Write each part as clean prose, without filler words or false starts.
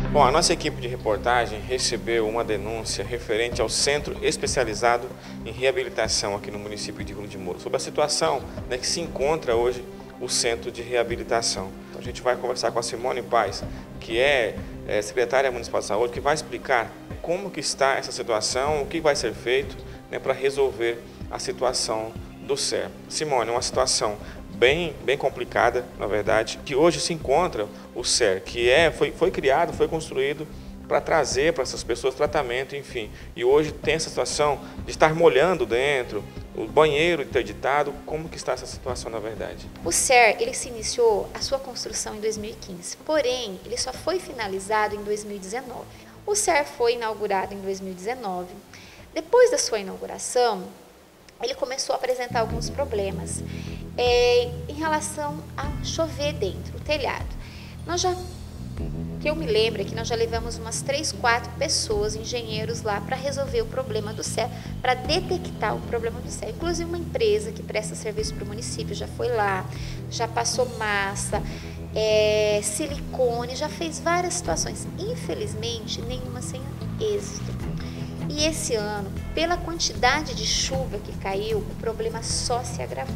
Bom, a nossa equipe de reportagem recebeu uma denúncia referente ao Centro Especializado em Reabilitação aqui no município de Rolim de Moura, sobre a situação, né, que se encontra hoje o Centro de Reabilitação. Então, a gente vai conversar com a Simone Paz, que é secretária municipal de saúde, que vai explicar como que está essa situação, o que vai ser feito, né, para resolver a situação do CER. Simone, uma situação bem complicada, na verdade, que hoje se encontra o CER, que foi criado, foi construído para trazer para essas pessoas tratamento, enfim. E hoje tem essa situação de estar molhando dentro, o banheiro interditado. Como que está essa situação, na verdade? O CER, ele se iniciou a sua construção em 2015, porém, ele só foi finalizado em 2019. O CER foi inaugurado em 2019. Depois da sua inauguração, ele começou a apresentar alguns problemas em relação a chover dentro, o telhado. Que eu me lembro que nós já levamos umas 3, 4 pessoas, engenheiros lá para resolver o problema do CER, para detectar o problema do CER. Inclusive uma empresa que presta serviço para o município já foi lá, já passou massa, silicone, já fez várias situações. Infelizmente, nenhuma sem êxito. E esse ano, pela quantidade de chuva que caiu, o problema só se agravou.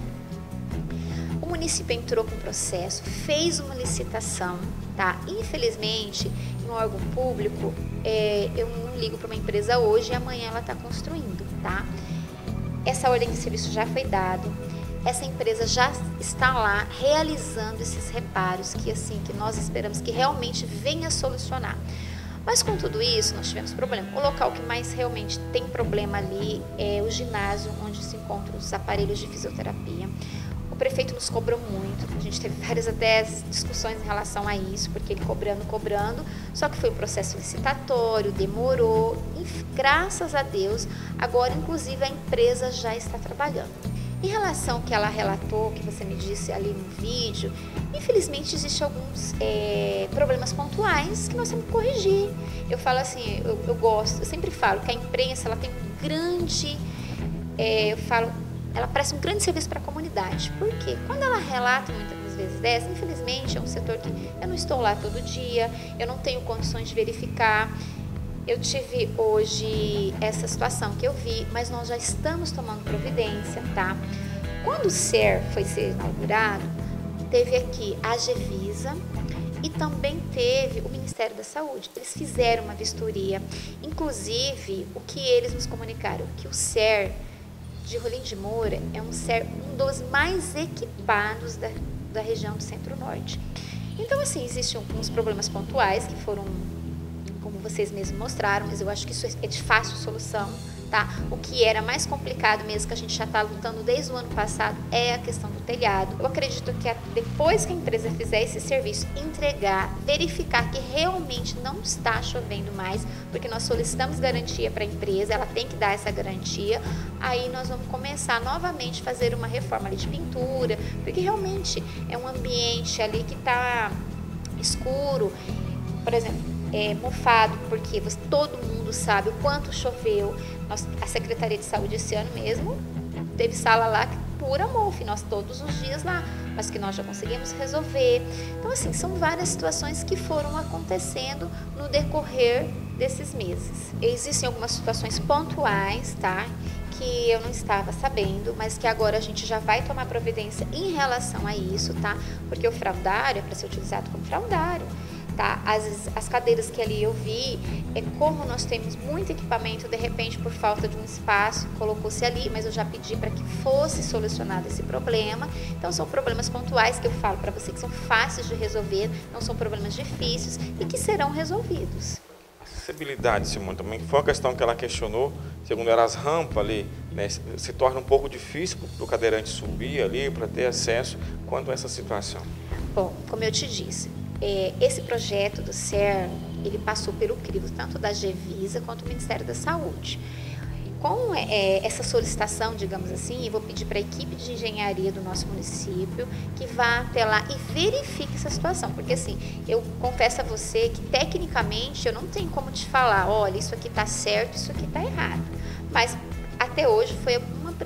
O município entrou com processo, fez uma licitação, tá? Infelizmente, em um órgão público, eu não ligo para uma empresa hoje e amanhã ela está construindo, tá? Essa ordem de serviço já foi dada, essa empresa já está lá realizando esses reparos que nós esperamos que realmente venha solucionar. Mas com tudo isso, nós tivemos problema. O local que mais realmente tem problema ali é o ginásio, onde se encontram os aparelhos de fisioterapia. O prefeito nos cobrou muito, a gente teve várias até discussões em relação a isso, porque ele cobrando, só que foi um processo licitatório, demorou, e graças a Deus, agora inclusive a empresa já está trabalhando. Em relação ao que ela relatou, que você me disse ali no vídeo, infelizmente existem alguns problemas pontuais que nós temos que corrigir. Eu falo assim, eu sempre falo que a imprensa ela tem um grande, ela presta um grande serviço para a comunidade. Por quê? Quando ela relata muitas vezes dessa, infelizmente é um setor que eu não estou lá todo dia, eu não tenho condições de verificar. Eu tive hoje essa situação que eu vi, mas nós já estamos tomando providência, tá? Quando o CER foi ser inaugurado, teve aqui a Gevisa e também teve o Ministério da Saúde. Eles fizeram uma vistoria, inclusive o que eles nos comunicaram, que o CER de Rolim de Moura é um CER um dos mais equipados da região do Centro-Norte. Então, assim, existem alguns problemas pontuais que foram, como vocês mesmos mostraram, mas eu acho que isso é de fácil solução, tá? O que era mais complicado mesmo, que a gente já está lutando desde o ano passado, é a questão do telhado. Eu acredito que depois que a empresa fizer esse serviço, entregar, verificar que realmente não está chovendo mais, porque nós solicitamos garantia para a empresa, ela tem que dar essa garantia, aí nós vamos começar novamente a fazer uma reforma ali de pintura, porque realmente é um ambiente ali que está escuro, por exemplo, mofado, porque todo mundo sabe o quanto choveu. A Secretaria de Saúde esse ano mesmo teve sala lá que pura mofo, nós todos os dias lá, mas que nós já conseguimos resolver. Então, assim, são várias situações que foram acontecendo no decorrer desses meses. Existem algumas situações pontuais, tá? Que eu não estava sabendo, mas que agora a gente já vai tomar providência em relação a isso, tá? Porque o fraldário é para ser utilizado como fraldário. Tá? As cadeiras que ali eu vi, como nós temos muito equipamento, de repente por falta de um espaço, colocou-se ali, mas eu já pedi para que fosse solucionado esse problema. Então são problemas pontuais que eu falo para você que são fáceis de resolver, não são problemas difíceis e que serão resolvidos. Acessibilidade, Simone, também foi uma questão que ela questionou, segundo ela, as rampas ali, né, se torna um pouco difícil para o cadeirante subir ali, para ter acesso. Quanto a essa situação? Bom, como eu te disse, esse projeto do CER, ele passou pelo crivo, tanto da Gevisa quanto do Ministério da Saúde. Com essa solicitação, digamos assim, eu vou pedir para a equipe de engenharia do nosso município que vá até lá e verifique essa situação, porque assim, eu confesso a você que tecnicamente eu não tenho como te falar, olha, isso aqui está certo, isso aqui está errado, mas até hoje foi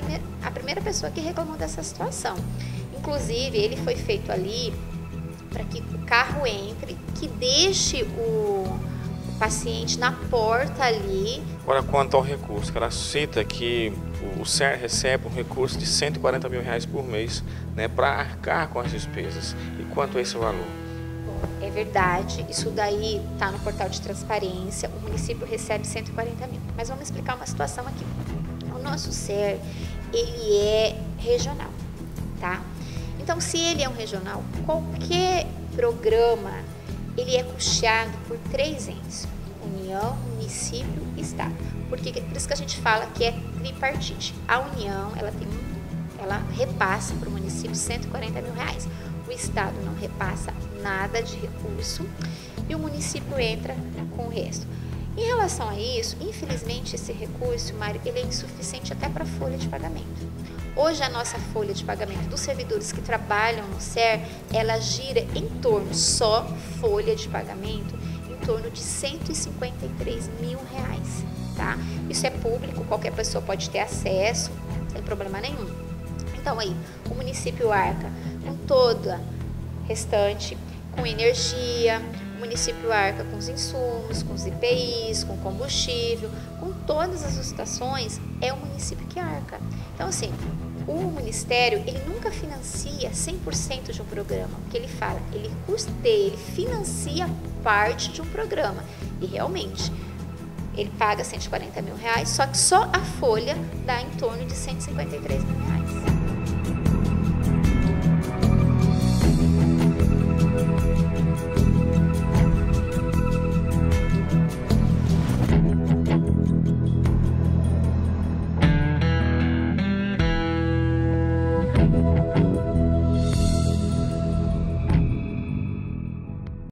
a primeira pessoa que reclamou dessa situação. Inclusive, ele foi feito ali para que o carro entre, que deixe paciente na porta ali. Agora, quanto ao recurso, ela cita que o SER recebe um recurso de R$140 mil por mês, né, para arcar com as despesas. E quanto a esse valor? É verdade, isso daí está no portal de transparência, o município recebe 140 mil. Mas vamos explicar uma situação aqui. O nosso SER, ele é regional, tá? Então, se ele é um regional, qualquer programa, ele é custeado por 3 entes: União, município e Estado. Por isso que a gente fala que é tripartite. A União, ela repassa para o município R$140 mil. O Estado não repassa nada de recurso e o município entra com o resto. Em relação a isso, infelizmente esse recurso, Mário, ele é insuficiente até para a folha de pagamento. Hoje a nossa folha de pagamento dos servidores que trabalham no SER, ela gira em torno, só folha de pagamento, em torno de R$153 mil, tá? Isso é público, qualquer pessoa pode ter acesso, sem problema nenhum. Então aí, o município arca com toda restante, com energia, o município arca com os insumos, com os IPIs, com combustível, com todas as situações, é o município que arca. Então assim, o Ministério, ele nunca financia 100% de um programa, porque ele fala, ele financia parte de um programa, e realmente, ele paga R$140 mil, só que só a folha dá em torno de R$153 mil.